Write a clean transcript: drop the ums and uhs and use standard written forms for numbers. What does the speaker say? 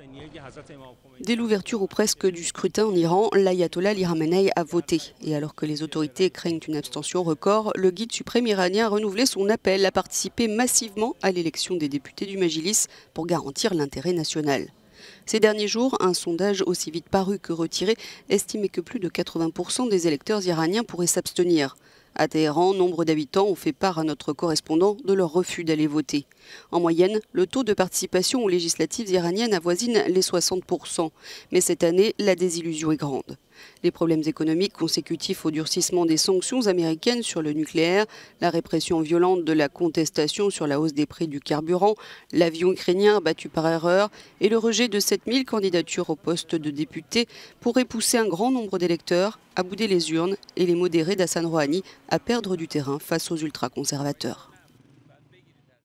Dès l'ouverture ou presque du scrutin en Iran, l'ayatollah Ali Khamenei a voté. Et alors que les autorités craignent une abstention record, le guide suprême iranien a renouvelé son appel à participer massivement à l'élection des députés du Majlis pour garantir l'intérêt national. Ces derniers jours, un sondage aussi vite paru que retiré estimait que plus de 80% des électeurs iraniens pourraient s'abstenir. À Téhéran, nombre d'habitants ont fait part à notre correspondant de leur refus d'aller voter. En moyenne, le taux de participation aux législatives iraniennes avoisine les 60%. Mais cette année, la désillusion est grande. Les problèmes économiques consécutifs au durcissement des sanctions américaines sur le nucléaire, la répression violente de la contestation sur la hausse des prix du carburant, l'avion ukrainien abattu par erreur et le rejet de 7000 candidatures au poste de député pourraient pousser un grand nombre d'électeurs à bouder les urnes et les modérés d'Hassan Rouhani à perdre du terrain face aux ultra-conservateurs.